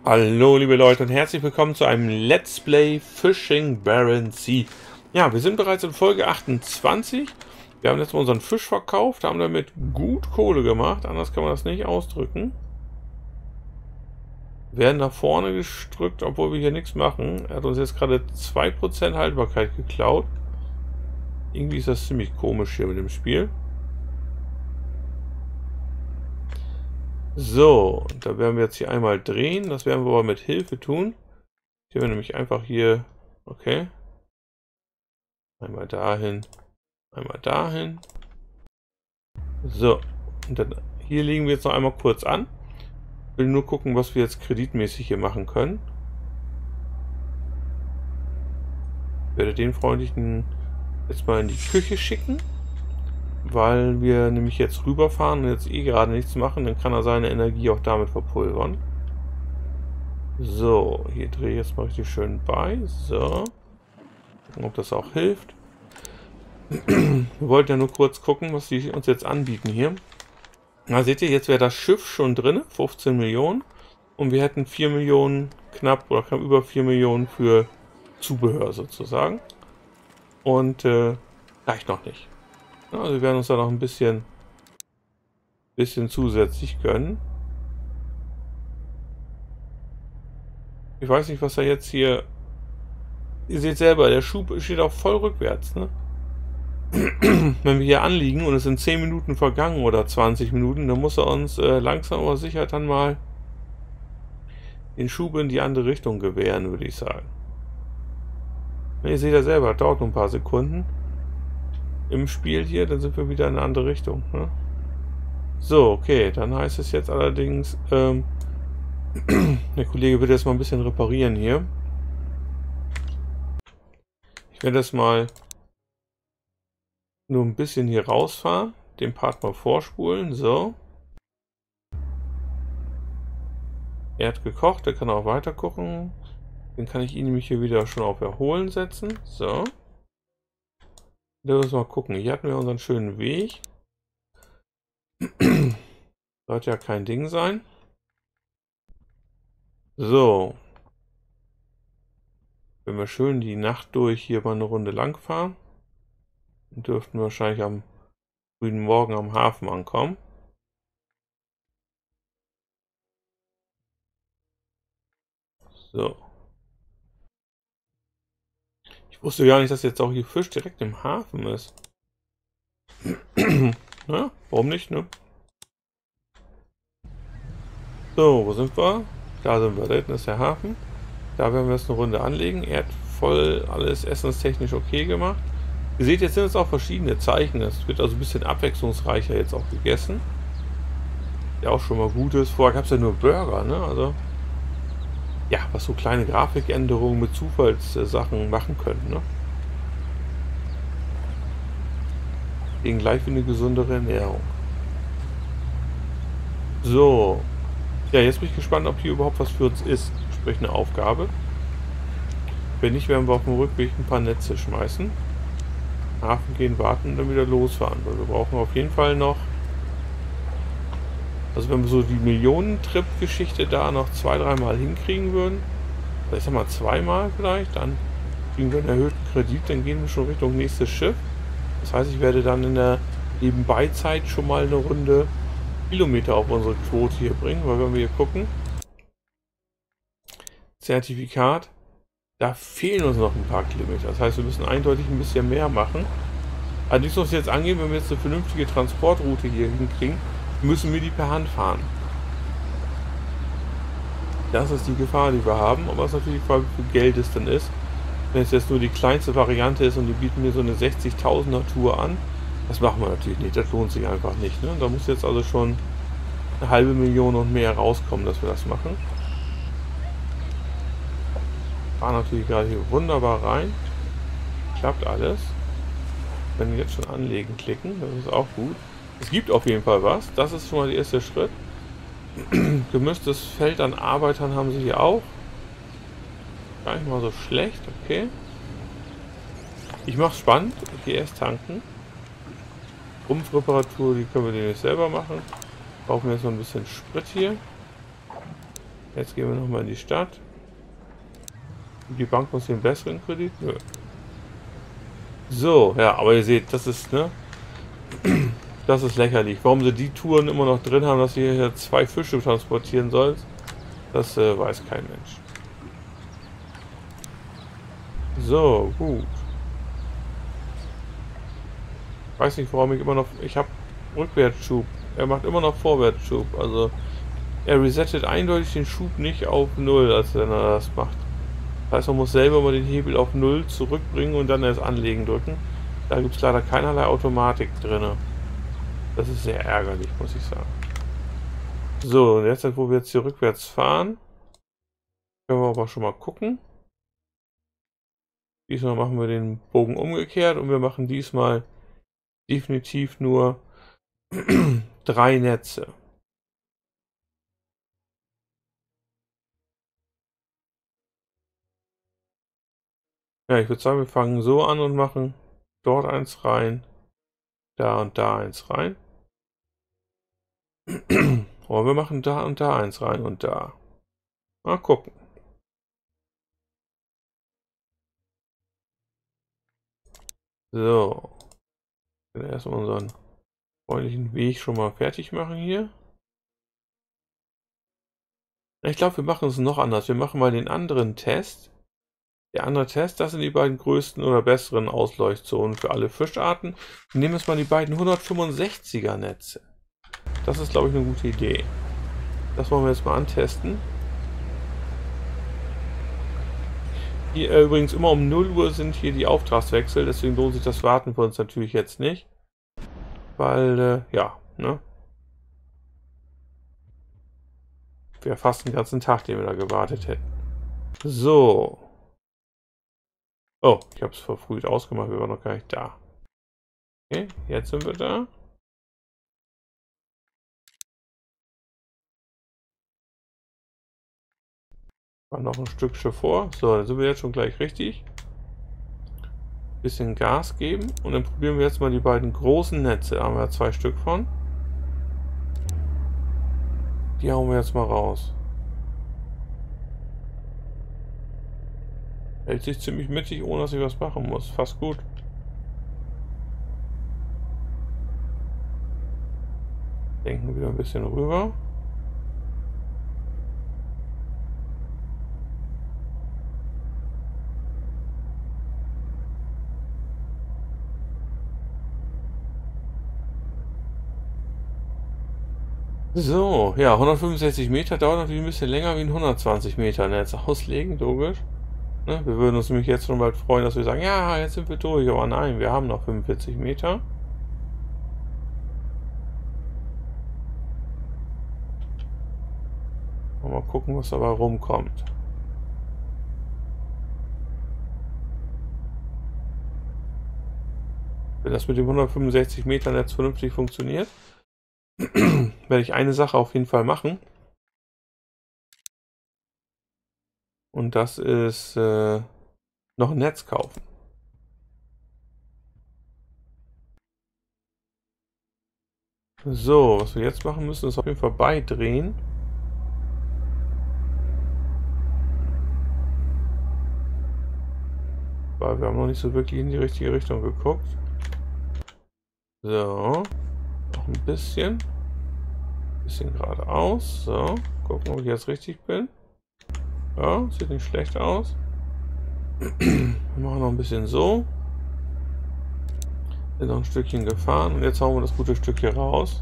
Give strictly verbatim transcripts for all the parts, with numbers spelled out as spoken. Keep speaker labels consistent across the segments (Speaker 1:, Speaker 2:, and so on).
Speaker 1: Hallo liebe Leute und herzlich willkommen zu einem Let's Play Fishing Barents Sea. Ja, wir sind bereits in Folge achtundzwanzig. Wir haben jetzt mal unseren Fisch verkauft, haben damit gut Kohle gemacht, anders kann man das nicht ausdrücken. Wir werden nach vorne gestrückt, obwohl wir hier nichts machen. Er hat uns jetzt gerade zwei Prozent Haltbarkeit geklaut. Irgendwie ist das ziemlich komisch hier mit dem Spiel. So, da werden wir jetzt hier einmal drehen. Das werden wir aber mit Hilfe tun. Hier wir nämlich einfach hier, okay. Einmal dahin, einmal dahin. So, und dann hier legen wir jetzt noch einmal kurz an. Ich will nur gucken, was wir jetzt kreditmäßig hier machen können. Ich werde den Freundlichen jetzt mal in die Küche schicken. Weil wir nämlich jetzt rüberfahren und jetzt eh gerade nichts machen, dann kann er seine Energie auch damit verpulvern. So, hier drehe ich jetzt mal richtig schön bei. So. Gucken, ob das auch hilft. Wir wollten ja nur kurz gucken, was die uns jetzt anbieten hier. Na, seht ihr, jetzt wäre das Schiff schon drin, fünfzehn Millionen. Und wir hätten vier Millionen knapp oder knapp über vier Millionen für Zubehör sozusagen. Und äh, reicht noch nicht. Also wir werden uns da noch ein bisschen, bisschen zusätzlich gönnen. Ich weiß nicht, was er jetzt hier... Ihr seht selber, der Schub steht auch voll rückwärts, ne? Wenn wir hier anliegen und es sind zehn Minuten vergangen oder zwanzig Minuten, dann muss er uns äh, langsam aber sicher dann mal den Schub in die andere Richtung gewähren, würde ich sagen. Ihr seht ja selber, das dauert noch ein paar Sekunden im Spiel hier, dann sind wir wieder in eine andere Richtung. Ne? So, okay, dann heißt es jetzt allerdings, ähm, der Kollege wird jetzt mal ein bisschen reparieren hier. Ich werde das mal nur ein bisschen hier rausfahren, den Part mal vorspulen, so. Er hat gekocht, der kann auch weiter kochen. Dann kann ich ihn nämlich hier wieder schon auf Erholen setzen, so. Da müssen wir mal gucken. Hier hatten wir unseren schönen Weg. Sollte ja kein Ding sein. So. Wenn wir schön die Nacht durch hier mal eine Runde lang fahren, dann dürften wir wahrscheinlich am frühen Morgen am Hafen ankommen. So. Ich wusste gar nicht, dass jetzt auch hier Fisch direkt im Hafen ist. Na, warum nicht, ne? So, wo sind wir? Da sind wir, da hinten ist der Hafen. Da werden wir jetzt eine Runde anlegen. Er hat voll alles essenstechnisch okay gemacht. Ihr seht, jetzt sind es auch verschiedene Zeichen. Es wird also ein bisschen abwechslungsreicher jetzt auch gegessen. Der auch schon mal gut ist. Vorher gab es ja nur Burger, ne? Also, ja, was so kleine Grafikänderungen mit Zufallssachen machen können, ne? Gegen gleich wie eine gesundere Ernährung. So. Ja, jetzt bin ich gespannt, ob hier überhaupt was für uns ist. Sprich eine Aufgabe. Wenn nicht, werden wir auf dem Rückweg ein paar Netze schmeißen. Hafen gehen, warten und dann wieder losfahren. Weil wir brauchen auf jeden Fall noch... Also wenn wir so die Millionentrip-Geschichte da noch zwei, dreimal hinkriegen würden, oder ich sag mal zweimal vielleicht, dann kriegen wir einen erhöhten Kredit, dann gehen wir schon Richtung nächstes Schiff. Das heißt, ich werde dann in der Nebenbeizeit schon mal eine Runde Kilometer auf unsere Quote hier bringen, weil wenn wir hier gucken, Zertifikat, da fehlen uns noch ein paar Kilometer. Das heißt, wir müssen eindeutig ein bisschen mehr machen. Allerdings muss ich jetzt angeben, wenn wir jetzt eine vernünftige Transportroute hier hinkriegen, müssen wir die per Hand fahren. Das ist die Gefahr, die wir haben, aber es ist natürlich die Frage, wie viel Geld es denn ist. Wenn es jetzt nur die kleinste Variante ist und die bieten mir so eine sechzigtausender Tour an, das machen wir natürlich nicht, das lohnt sich einfach nicht. Ne? Da muss jetzt also schon eine halbe Million und mehr rauskommen, dass wir das machen. Fahren natürlich gerade hier wunderbar rein. Klappt alles. Wenn wir jetzt schon anlegen klicken, das ist auch gut. Es gibt auf jeden Fall was. Das ist schon mal der erste Schritt. Gemischtes Feld an Arbeitern haben sie hier auch. Gar nicht mal so schlecht, okay. Ich mache es spannend. Ich gehe erst tanken. Rumpfreparatur, die können wir den nicht selber machen. Brauchen wir jetzt noch ein bisschen Sprit hier. Jetzt gehen wir nochmal in die Stadt. Die Bank muss den besseren Kredit? Nö. So, ja, aber ihr seht, das ist, ne? Das ist lächerlich. Warum sie die Touren immer noch drin haben, dass ihr hier zwei Fische transportieren sollt, das äh, weiß kein Mensch. So, gut. Weiß nicht, warum ich immer noch... Ich habe Rückwärtsschub. Er macht immer noch Vorwärtsschub. Also, er resettet eindeutig den Schub nicht auf null, als wenn er das macht. Das heißt, man muss selber mal den Hebel auf null zurückbringen und dann erst anlegen drücken. Da gibt es leider keinerlei Automatik drin. Das ist sehr ärgerlich, muss ich sagen. So, und jetzt, wo wir jetzt hier rückwärts fahren, können wir aber schon mal gucken. Diesmal machen wir den Bogen umgekehrt und wir machen diesmal definitiv nur drei Netze. Ja, ich würde sagen, wir fangen so an und machen dort eins rein, da und da eins rein. Aber wir machen da und da eins rein und da. Mal gucken. So. Erstmal unseren freundlichen Weg schon mal fertig machen hier. Ich glaube, wir machen es noch anders. Wir machen mal den anderen Test. Der andere Test, das sind die beiden größten oder besseren Ausleuchtzonen für alle Fischarten. Wir nehmen jetzt mal die beiden hundertfünfundsechziger Netze. Das ist, glaube ich, eine gute Idee. Das wollen wir jetzt mal antesten. Hier äh, übrigens immer um null Uhr sind hier die Auftragswechsel, deswegen lohnt sich das Warten für uns natürlich jetzt nicht. Weil, äh, ja, ne? Wäre fast den ganzen Tag, den wir da gewartet hätten. So. Oh, ich habe es verfrüht ausgemacht, wir waren noch gar nicht da. Okay, jetzt sind wir da. War noch ein Stückchen vor. So, dann sind wir jetzt schon gleich richtig. Bisschen Gas geben und dann probieren wir jetzt mal die beiden großen Netze. Da haben wir zwei Stück von. Die hauen wir jetzt mal raus. Hält sich ziemlich mittig, ohne dass ich was machen muss. Fast gut. Denken wir wieder ein bisschen rüber. So, ja, hundertfünfundsechzig Meter dauert natürlich ein bisschen länger wie ein hundertzwanzig Meter Netz auslegen, logisch. Ne? Wir würden uns nämlich jetzt schon bald freuen, dass wir sagen, ja, jetzt sind wir durch, aber nein, wir haben noch fünfundvierzig Meter. Mal gucken, was dabei rumkommt. Wenn das mit dem hundertfünfundsechzig Meter Netz vernünftig funktioniert, werde ich eine Sache auf jeden Fall machen. Und das ist äh, noch ein Netz kaufen. So, was wir jetzt machen müssen, ist auf jeden Fall beidrehen. Weil wir haben noch nicht so wirklich in die richtige Richtung geguckt. So, noch ein bisschen. Ein bisschen geradeaus. So, gucken, ob ich jetzt richtig bin. Ja, sieht nicht schlecht aus. Wir machen noch ein bisschen so. Sind noch ein Stückchen gefahren und jetzt hauen wir das gute Stück hier raus.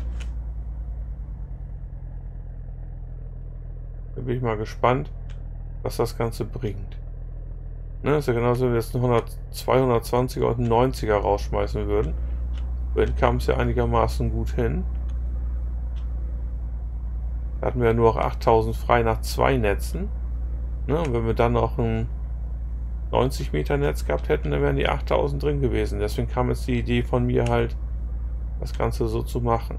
Speaker 1: Da bin ich mal gespannt, was das Ganze bringt. Ne, ist ja genauso, wenn wir jetzt einen zweihundertzwanziger und einen neunziger rausschmeißen würden. Dann kam es ja einigermaßen gut hin. Da hatten wir ja nur noch achttausend frei nach zwei Netzen. Ne, und wenn wir dann noch ein neunzig Meter Netz gehabt hätten, dann wären die achttausend drin gewesen. Deswegen kam jetzt die Idee von mir halt, das Ganze so zu machen.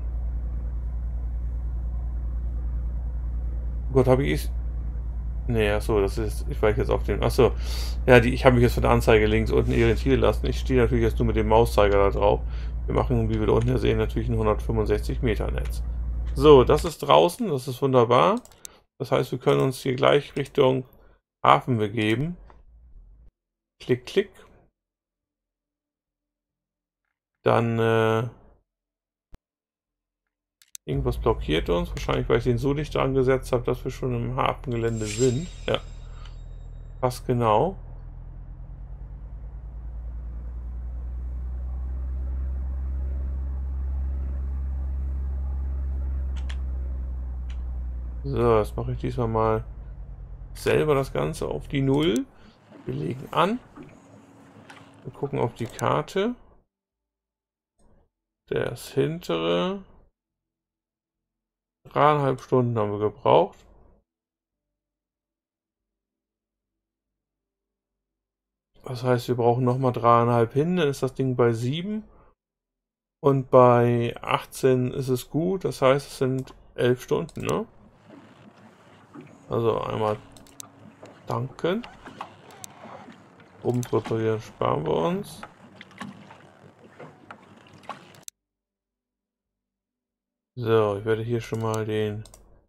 Speaker 1: Oh Gott, habe ich... Nee, achso, das ist... Ich war jetzt auf den... Achso. Ja, die, ich habe mich jetzt von der Anzeige links unten irritieren lassen. Ich stehe natürlich jetzt nur mit dem Mauszeiger da drauf. Wir machen, wie wir da unten hier sehen, natürlich ein hundertfünfundsechzig Meter Netz. So, das ist draußen. Das ist wunderbar. Das heißt, wir können uns hier gleich Richtung Hafen begeben. Klick, klick. Dann äh, irgendwas blockiert uns. Wahrscheinlich, weil ich den so dicht dran gesetzt habe, dass wir schon im Hafengelände sind. Ja. Passt genau. So, jetzt mache ich diesmal mal selber das Ganze auf die Null. Wir legen an. Wir gucken auf die Karte. Das hintere. Dreieinhalb Stunden haben wir gebraucht. Das heißt, wir brauchen nochmal dreieinhalb hin, dann ist das Ding bei sieben. Und bei achtzehn ist es gut, das heißt, es sind elf Stunden, ne? Also einmal tanken. Umstrukturieren sparen wir uns. So, ich werde hier schon mal den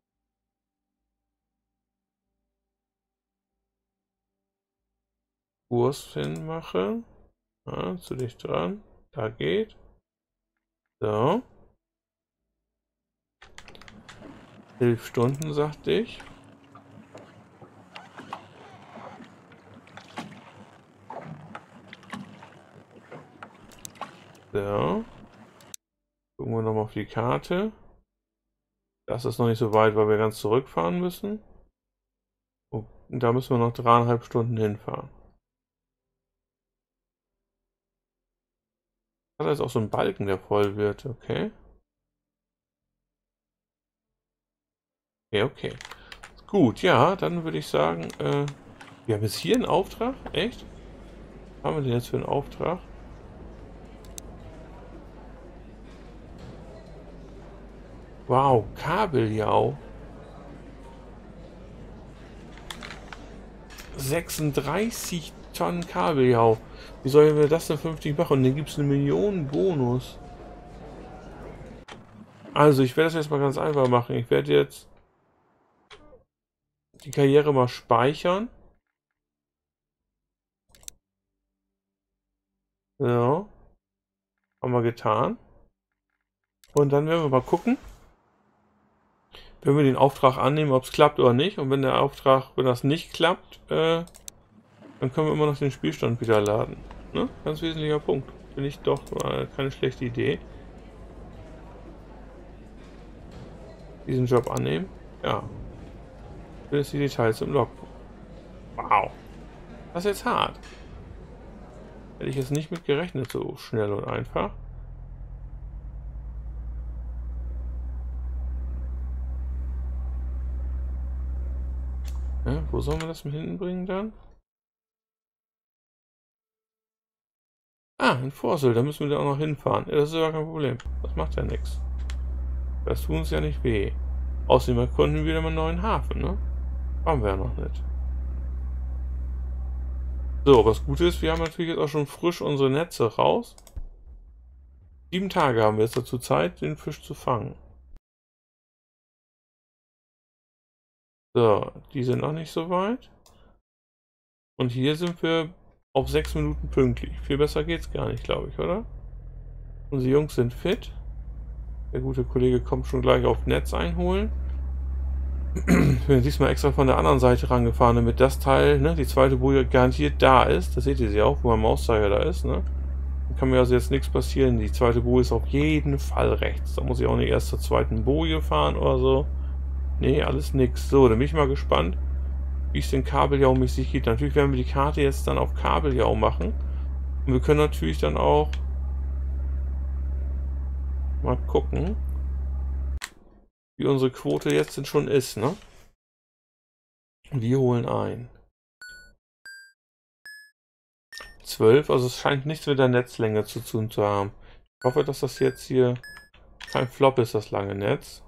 Speaker 1: Kurs hinmachen. Ja, zu dicht dran. Da geht. So. elf Stunden, sagte ich. So. Gucken wir nochmal auf die Karte. Das ist noch nicht so weit, weil wir ganz zurückfahren müssen. Und da müssen wir noch dreieinhalb Stunden hinfahren. Hat jetzt auch so einen Balken, der voll wird, okay. Okay, okay. Gut, ja, dann würde ich sagen, äh, wir haben jetzt hier einen Auftrag, echt? Was haben wir denn jetzt für einen Auftrag? Wow, Kabeljau. sechsunddreißig Tonnen Kabeljau. Wie sollen wir das denn vernünftig machen? Und dann gibt es eine Million Bonus. Also, ich werde das jetzt mal ganz einfach machen. Ich werde jetzt die Karriere mal speichern. So. Haben wir getan. Und dann werden wir mal gucken, wenn wir den Auftrag annehmen, ob es klappt oder nicht. Und wenn der Auftrag, wenn das nicht klappt, äh, dann können wir immer noch den Spielstand wieder laden. Ne? Ganz wesentlicher Punkt. Finde ich doch mal keine schlechte Idee. Diesen Job annehmen. Ja. Ich will jetzt die Details im Logbuch. Wow. Das ist jetzt hart. Hätte ich jetzt nicht mit gerechnet, so schnell und einfach. Ja, wo sollen wir das mit hinten bringen dann? Ah, in Vorsel, da müssen wir da auch noch hinfahren. Ja, das ist aber kein Problem. Das macht ja nichts. Das tut uns ja nicht weh. Außerdem erkunden wir wieder mal einen neuen Hafen, ne? Haben wir ja noch nicht. So, was gut ist, wir haben natürlich jetzt auch schon frisch unsere Netze raus. Sieben Tage haben wir jetzt dazu Zeit, den Fisch zu fangen. So, die sind noch nicht so weit. Und hier sind wir auf sechs Minuten pünktlich. Viel besser geht's gar nicht, glaube ich, oder? Unsere Jungs sind fit. Der gute Kollege kommt schon gleich auf Netz einholen. Ich bin diesmal extra von der anderen Seite rangefahren, damit das Teil, ne, die zweite Boje garantiert da ist. Das seht ihr sie auch, wo mein Mauszeiger da ist, ne? Da kann mir also jetzt nichts passieren. Die zweite Boje ist auf jeden Fall rechts. Da muss ich auch nicht erst zur zweiten Boje fahren oder so. Nee, alles nix. So, dann bin ich mal gespannt, wie es den Kabeljau mäßig geht. Natürlich werden wir die Karte jetzt dann auf Kabeljau machen. Und wir können natürlich dann auch mal gucken, wie unsere Quote jetzt denn schon ist, ne? Wir holen ein. zwölf, also es scheint nichts mit der Netzlänge zu tun zu haben. Ich hoffe, dass das jetzt hier kein Flop ist, das lange Netz.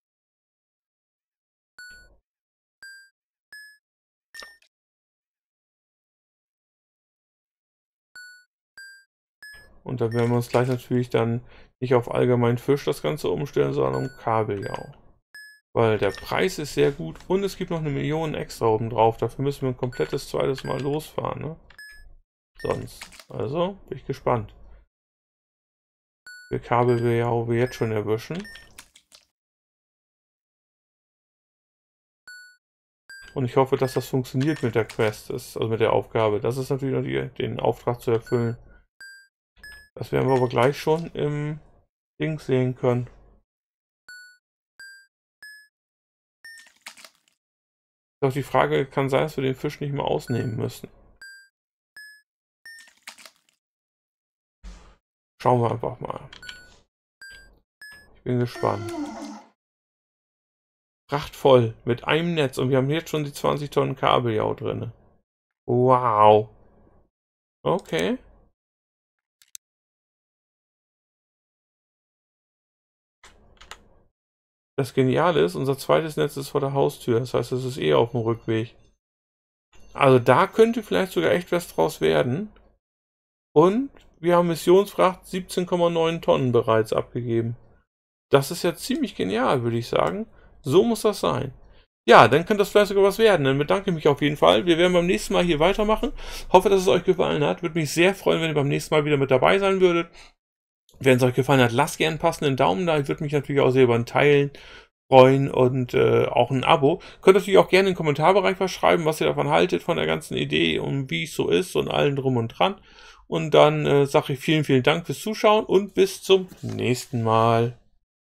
Speaker 1: Und da werden wir uns gleich natürlich dann nicht auf allgemein Fisch das Ganze umstellen, sondern um Kabeljau. Weil der Preis ist sehr gut und es gibt noch eine Million extra oben drauf. Dafür müssen wir ein komplettes zweites Mal losfahren, ne? Sonst. Also, bin ich gespannt. Wir Kabel wir ja wir jetzt schon erwischen. Und ich hoffe, dass das funktioniert mit der Quest, also mit der Aufgabe. Das ist natürlich noch die, den Auftrag zu erfüllen. Das werden wir aber gleich schon im Ding sehen können. Doch die Frage kann sein, dass wir den Fisch nicht mehr ausnehmen müssen. Schauen wir einfach mal. Ich bin gespannt. Prachtvoll mit einem Netz und wir haben jetzt schon die zwanzig Tonnen Kabeljau drin. Wow. Okay. Das Geniale ist, unser zweites Netz ist vor der Haustür. Das heißt, es ist eh auf dem Rückweg. Also da könnte vielleicht sogar echt was draus werden. Und wir haben Missionsfracht siebzehn Komma neun Tonnen bereits abgegeben. Das ist ja ziemlich genial, würde ich sagen. So muss das sein. Ja, dann könnte das vielleicht sogar was werden. Dann bedanke ich mich auf jeden Fall. Wir werden beim nächsten Mal hier weitermachen. Hoffe, dass es euch gefallen hat. Würde mich sehr freuen, wenn ihr beim nächsten Mal wieder mit dabei sein würdet. Wenn es euch gefallen hat, lasst gerne einen passenden Daumen da. Ich würde mich natürlich auch sehr über ein Teilen freuen und äh, auch ein Abo. Könnt natürlich auch gerne in den Kommentarbereich was schreiben, was ihr davon haltet, von der ganzen Idee und wie es so ist und allen drum und dran. Und dann äh, sage ich vielen, vielen Dank fürs Zuschauen und bis zum nächsten Mal.